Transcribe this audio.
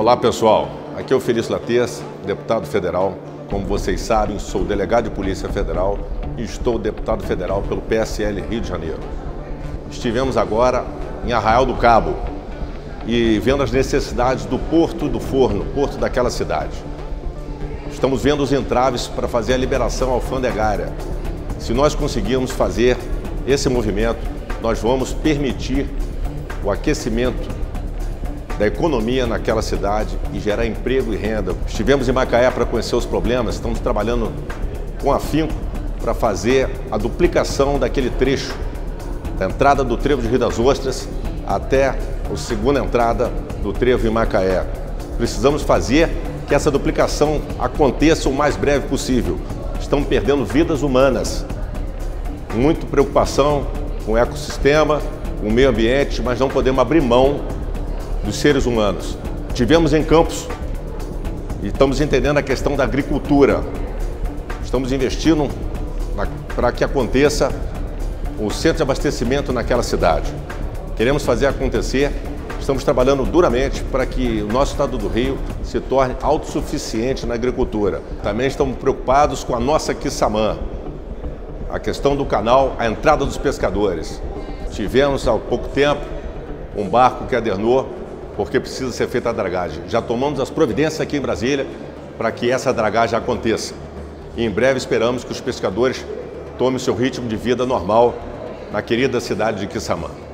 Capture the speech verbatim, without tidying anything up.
Olá pessoal, aqui é o Felício Latês, deputado federal. Como vocês sabem, sou delegado de Polícia Federal e estou deputado federal pelo P S L Rio de Janeiro. Estivemos agora em Arraial do Cabo e vendo as necessidades do Porto do Forno, porto daquela cidade. Estamos vendo os entraves para fazer a liberação alfandegária. Se nós conseguirmos fazer esse movimento, nós vamos permitir o aquecimento da economia naquela cidade e gerar emprego e renda. Estivemos em Macaé para conhecer os problemas, estamos trabalhando com afinco para fazer a duplicação daquele trecho, da entrada do trevo de Rio das Ostras até a segunda entrada do trevo em Macaé. Precisamos fazer que essa duplicação aconteça o mais breve possível. Estamos perdendo vidas humanas. Muita preocupação com o ecossistema, com o meio ambiente, mas não podemos abrir mão dos seres humanos. Tivemos em Campos e estamos entendendo a questão da agricultura. Estamos investindo para que aconteça o centro de abastecimento naquela cidade. Queremos fazer acontecer, estamos trabalhando duramente para que o nosso estado do Rio se torne autossuficiente na agricultura. Também estamos preocupados com a nossa Quissamã, a questão do canal, a entrada dos pescadores. Tivemos há pouco tempo um barco que adernou porque precisa ser feita a dragagem. Já tomamos as providências aqui em Brasília para que essa dragagem aconteça. E em breve esperamos que os pescadores tomem seu ritmo de vida normal na querida cidade de Quissamã.